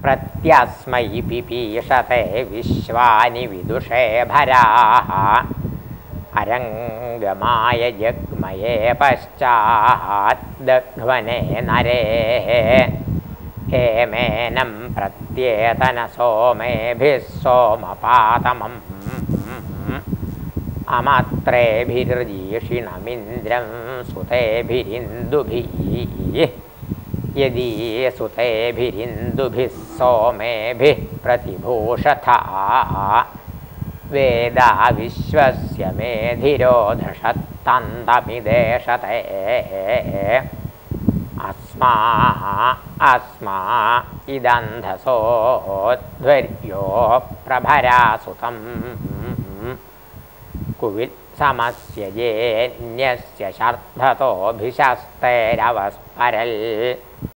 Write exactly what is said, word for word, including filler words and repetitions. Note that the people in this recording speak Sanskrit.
प्रत्यस्मै पिपीषते विश्वानि विदुषे भराः अरङ्गमाय जग्मये पश्चात् दघ्वने नरे हेमेनं प्रत्येतन सोमेभिः सोमपातमम् अमत्रेभिर्जीषिणमिन्द्रं सुतेभिरिन्दुभिः यदि सुतेभिरिन्दुभिः सोमेभिः प्रतिभूषथा वेदा विश्वस्य मेधिरोधषत्तन्तमिदेशते अस्मा अस्मा इदन्धसोध्वर्यो प्रभरासुतं कुवित् समस्य जेन्यस्य शर्धतोऽभिशस्तेरवस्परल्।